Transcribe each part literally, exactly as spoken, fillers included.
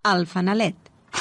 El Fanalet.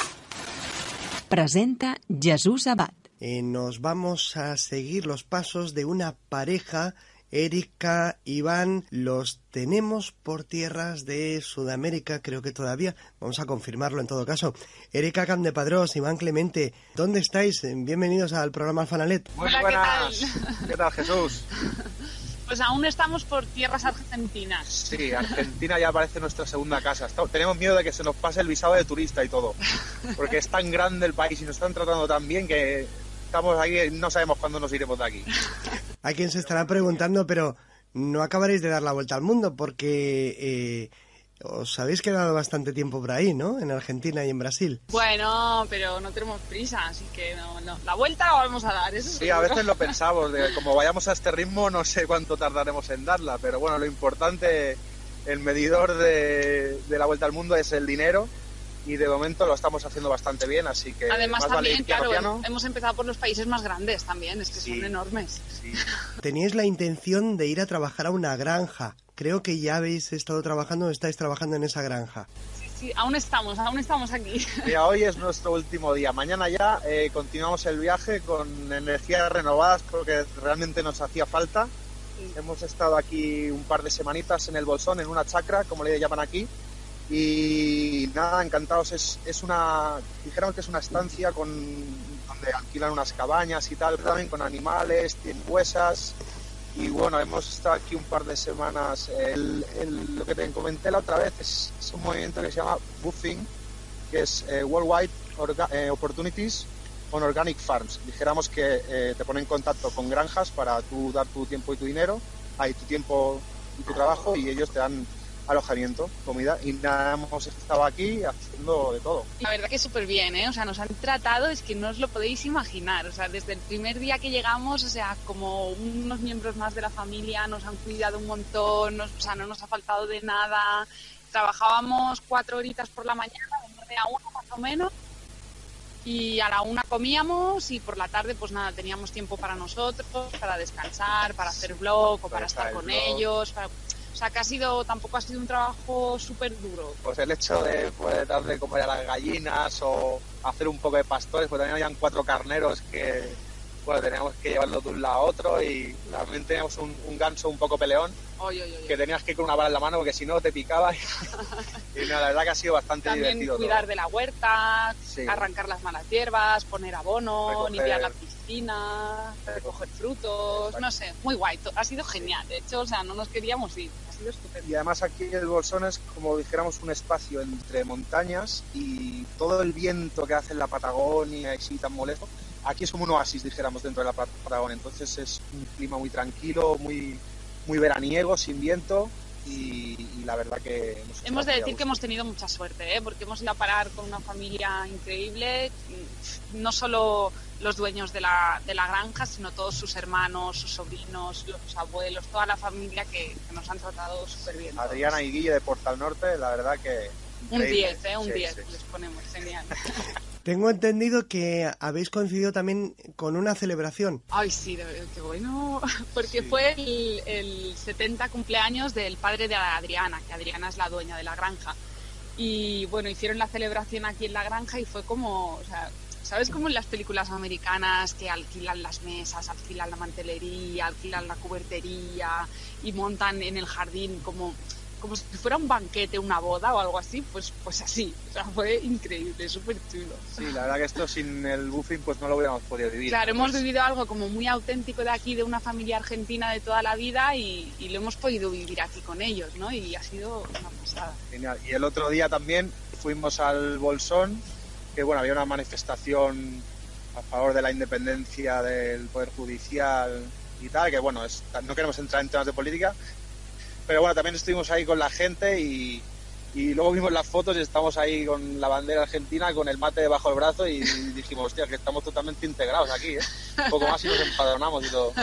Presenta Jesús Abad. Eh, nos vamos a seguir los pasos de una pareja, Erika, Iván. Los tenemos por tierras de Sudamérica, creo que todavía. Vamos a confirmarlo en todo caso. Erika Campdepadrós, Iván Clemente, ¿dónde estáis? Bienvenidos al programa El Fanalet. Muy Hola, buenas. ¿qué tal? ¿Qué tal, Jesús? Pues aún estamos por tierras argentinas. Sí, Argentina ya parece nuestra segunda casa. Estamos, tenemos miedo de que se nos pase el visado de turista y todo, porque es tan grande el país y nos están tratando tan bien que estamos aquí y no sabemos cuándo nos iremos de aquí. Hay quien se estará preguntando, pero no acabaréis de dar la vuelta al mundo porque eh, os habéis quedado bastante tiempo por ahí, ¿no? En Argentina y en Brasil. Bueno, pero no tenemos prisa, así que no, no. La vuelta la vamos a dar, eso Sí, a veces lo pensamos, de como vayamos a este ritmo no sé cuánto tardaremos en darla, pero bueno, lo importante, el medidor de, de la vuelta al mundo es el dinero y de momento lo estamos haciendo bastante bien, así que Además más también, vale piano, claro, piano. hemos empezado por los países más grandes también, es que Sí. son enormes. Sí. Teníais la intención de ir a trabajar a una granja. Creo que ya habéis estado trabajando o estáis trabajando en esa granja. Sí, sí, aún estamos, aún estamos aquí. Mira, hoy es nuestro último día. Mañana ya eh, continuamos el viaje con energías renovadas porque realmente nos hacía falta. Sí. Hemos estado aquí un par de semanitas en el Bolsón, en una chacra, como le llaman aquí. Y nada, encantados. Es, es una, dijéramos que es una estancia con, donde alquilan unas cabañas y tal, también con animales, tienen huesas. Y bueno, hemos estado aquí un par de semanas. El, el, lo que te comenté la otra vez es, es un movimiento que se llama Buffing, que es eh, Worldwide Orga, eh, Opportunities on Organic Farms. Dijéramos que eh, te ponen en contacto con granjas para tú dar tu tiempo y tu dinero, hay tu tiempo y tu trabajo, y ellos te dan alojamiento, comida, y nada, hemos estado aquí haciendo de todo. La verdad que súper bien, ¿eh? O sea, nos han tratado, es que no os lo podéis imaginar. O sea, desde el primer día que llegamos, o sea, como unos miembros más de la familia, nos han cuidado un montón, nos, o sea, no nos ha faltado de nada. Trabajábamos cuatro horitas por la mañana, de nueve a una más o menos, y a la una comíamos y por la tarde, pues nada, teníamos tiempo para nosotros, para descansar, para hacer vlog o para, Para estar estar con blog. ellos, para... O sea, que ha sido, tampoco ha sido un trabajo súper duro. Pues el hecho de poder darle comer a las gallinas o hacer un poco de pastores, pues también habían cuatro carneros que, bueno, teníamos que llevarlo de un lado a otro, y también teníamos un, un ganso un poco peleón, Oy, oy, oy. que tenías que ir con una bala en la mano porque si no te picaba. Y, y no, la verdad que ha sido bastante También divertido cuidar todo. de la huerta, Sí. arrancar las malas hierbas, poner abono, Recoger- limpiar la piscina, recoger frutos, Exacto. no sé, muy guay. To- Ha sido genial, de hecho, o sea, no nos queríamos ir, ha sido estupendo. Y además aquí el Bolsón es como dijéramos un espacio entre montañas, y todo el viento que hace en la Patagonia y sí tan molesto, aquí es como un oasis, dijéramos, dentro de la Patagonia. Entonces es un clima muy tranquilo, muy, muy veraniego, sin viento, y, y la verdad que hemos, Hemos estado de muy a decir gusto. que hemos tenido mucha suerte, ¿eh? Porque hemos ido a parar con una familia increíble, no solo los dueños de la, de la granja, sino todos sus hermanos, sus sobrinos, los abuelos, toda la familia que, que nos han tratado súper bien. todos. Adriana y Guille de Portal Norte, la verdad que Un increíble. diez, ¿eh? Un Sí, diez, sí. les ponemos, genial. Tengo entendido que habéis coincidido también con una celebración. Ay, sí, de verdad, qué bueno, porque Sí. fue el, el setenta cumpleaños del padre de Adriana, que Adriana es la dueña de la granja. Y bueno, hicieron la celebración aquí en la granja y fue como, o sea, ¿sabes como en las películas americanas que alquilan las mesas, alquilan la mantelería, alquilan la cubertería y montan en el jardín como... como si fuera un banquete, una boda o algo así, pues pues así, o sea, fue increíble, súper chulo. Sí, la verdad que esto sin el buffing pues no lo hubiéramos podido vivir. Claro, hemos Pues, vivido algo como muy auténtico de aquí, de una familia argentina de toda la vida y, y lo hemos podido vivir aquí con ellos, ¿no? Y ha sido una pasada. Genial. Y el otro día también fuimos al Bolsón, que bueno, había una manifestación a favor de la independencia del Poder Judicial y tal, que bueno, es, no queremos entrar en temas de política, pero bueno, también estuvimos ahí con la gente y, y luego vimos las fotos y estamos ahí con la bandera argentina, con el mate debajo del brazo, y dijimos, hostia, que estamos totalmente integrados aquí, ¿eh? Un poco más y nos empadronamos y todo.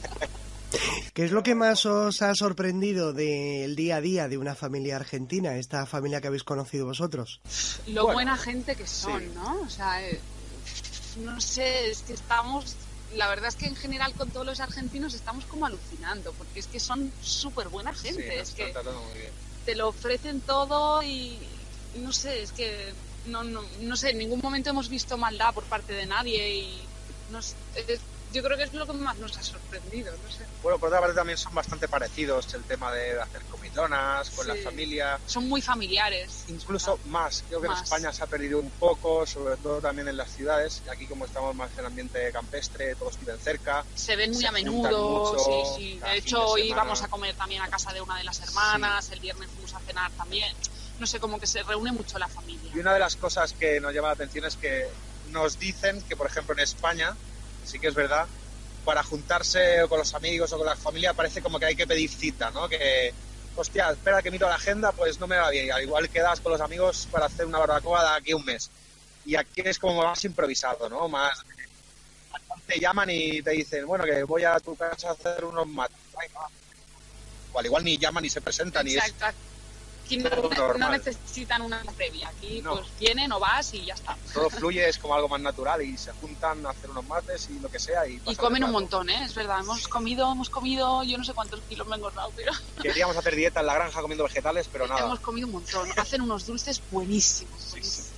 ¿Qué es lo que más os ha sorprendido del día a día de una familia argentina, esta familia que habéis conocido vosotros? Lo Bueno, buena gente que son, sí. ¿no? O sea, eh, no sé, es que estamos... La verdad es que en general con todos los argentinos estamos como alucinando, porque es que son súper buena gente, Sí, nos es que están tratando muy bien. te lo ofrecen todo y no sé, es que no, no, no sé, en ningún momento hemos visto maldad por parte de nadie y no sé, es, yo creo que es lo que más nos ha sorprendido, no sé. Bueno, por otra parte también son bastante parecidos el tema de hacer comilonas con Sí. la familia. Son muy familiares. Incluso más, creo que Más. en España se ha perdido un poco, sobre todo también en las ciudades. Aquí como estamos más en ambiente campestre, todos viven cerca. Se ven muy se a menudo, juntan mucho, sí, sí. cada De fin hecho, de hoy semana. vamos a comer también a casa de una de las hermanas, el viernes fuimos a cenar también. No sé, como que se reúne mucho la familia. Y una de las cosas que nos llama la atención es que nos dicen que, por ejemplo, en España, sí que es verdad, para juntarse o con los amigos o con la familia parece como que hay que pedir cita, ¿no? Que, hostia, espera que miro la agenda, pues no me va bien. Al igual quedas con los amigos para hacer una barbacoa de aquí a un mes. Y aquí es como más improvisado, ¿no? Más... Te llaman y te dicen, bueno, que voy a tu casa a hacer unos mates. O al igual ni llaman ni se presentan. Exacto. Aquí no, todo no normal. necesitan una previa. Aquí No. pues vienen o vas y ya está. Y es, todo fluye, es como algo más natural y se juntan a hacer unos mates y lo que sea. Y, Y pasan comen el un rato. montón, ¿eh? Es verdad. Hemos comido, hemos comido, yo no sé cuántos kilos me he engordado, pero Queríamos hacer dieta en la granja comiendo vegetales, pero nada. hemos comido un montón. Hacen unos dulces buenísimos. Sí, buenísimos.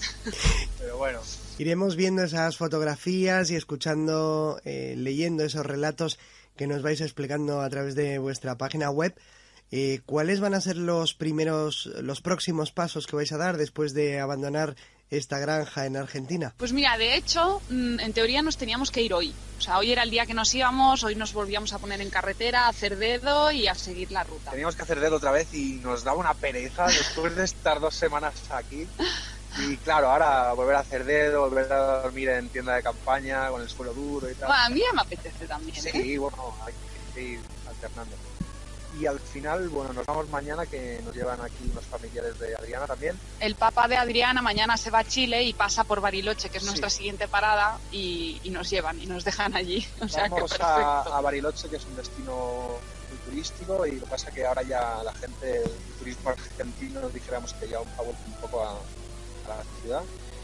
Pero bueno, Iremos viendo esas fotografías y escuchando, eh, leyendo esos relatos que nos vais explicando a través de vuestra página web. Eh, ¿Cuáles van a ser los primeros, los próximos pasos que vais a dar después de abandonar esta granja en Argentina? Pues mira, de hecho, mm, en teoría nos teníamos que ir hoy. O sea, hoy era el día que nos íbamos, hoy nos volvíamos a poner en carretera, a hacer dedo y a seguir la ruta. teníamos que hacer dedo otra vez y nos daba una pereza después de estar dos semanas aquí. Y claro, ahora volver a hacer dedo, volver a dormir en tienda de campaña con el suelo duro y tal. Bueno, a mí ya me apetece también, ¿eh? Sí, bueno, hay que ir alternando. Y al final, bueno, nos vamos mañana, que nos llevan aquí unos familiares de Adriana también. El papá de Adriana mañana se va a Chile y pasa por Bariloche, que es Sí. nuestra siguiente parada, y, y nos llevan y nos dejan allí. O sea, que Vamos perfecto. a, a Bariloche, que es un destino muy turístico, y lo que pasa es que ahora ya la gente, el turismo argentino, dijéramos que ya ha vuelto un poco a, a la ciudad.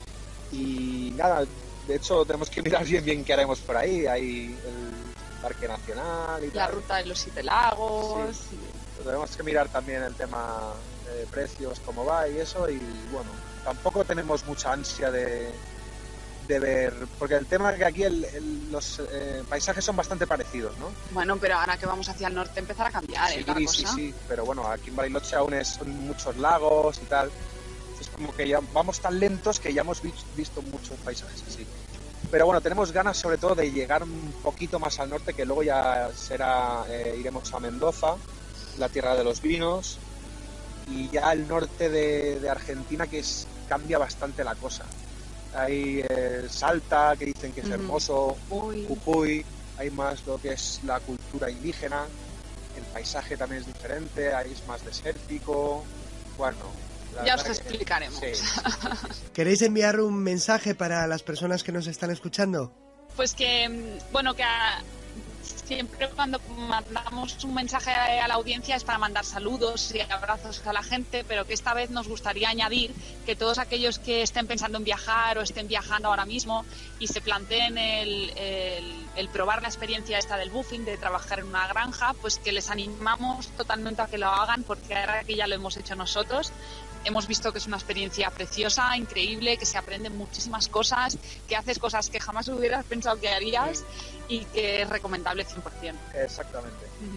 Y nada, de hecho tenemos que mirar bien bien qué haremos por ahí. Hay el Parque Nacional y La tal. ruta de los Siete Lagos. Sí. Tenemos que mirar también el tema de precios, cómo va y eso, y bueno, tampoco tenemos mucha ansia de, de ver, porque el tema es que aquí el, el- los eh, paisajes son bastante parecidos, ¿no? Bueno, pero ahora que vamos hacia el norte empezar a cambiar, ¿eh? Sí, La sí, cosa. sí, pero bueno, aquí en Bariloche aún es, son muchos lagos y tal, es como que ya vamos tan lentos que ya hemos vi- visto muchos paisajes así. Pero bueno, tenemos ganas sobre todo de llegar un poquito más al norte, que luego ya será, eh, iremos a Mendoza, la tierra de los vinos, y ya al norte de, de Argentina, que es, cambia bastante la cosa. Hay eh, Salta, que dicen que es Ujú. hermoso, Uy. Jujuy, hay más lo que es la cultura indígena, el paisaje también es diferente, ahí es más desértico, bueno... la Ya os verdad que- explicaremos. Sí, sí, sí, sí. ¿Queréis enviar un mensaje para las personas que nos están escuchando? Pues que, mm, bueno, que a- siempre cuando mandamos un mensaje a la audiencia es para mandar saludos y abrazos a la gente, pero que esta vez nos gustaría añadir que todos aquellos que estén pensando en viajar o estén viajando ahora mismo y se planteen el, el- el probar la experiencia esta del buffing, de trabajar en una granja, pues que les animamos totalmente a que lo hagan, porque ahora que ya lo hemos hecho nosotros, hemos visto que es una experiencia preciosa, increíble, que se aprenden muchísimas cosas, que haces cosas que jamás hubieras pensado que harías y que es recomendable cien por ciento. Exactamente.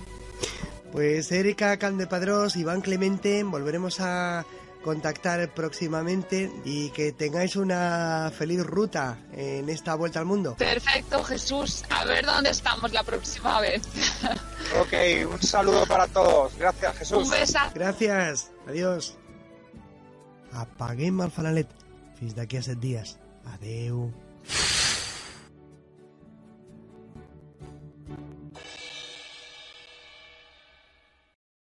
Pues Erika Candepadrós, Iván Clemente, volveremos a contactar próximamente y que tengáis una feliz ruta en esta vuelta al mundo. Perfecto, Jesús. A ver dónde estamos la próxima vez. Ok, un saludo para todos. Gracias, Jesús. Un beso. Gràcies, adiós. Apaguem el fanalet. Fins d'aquí a set dies. Adeu.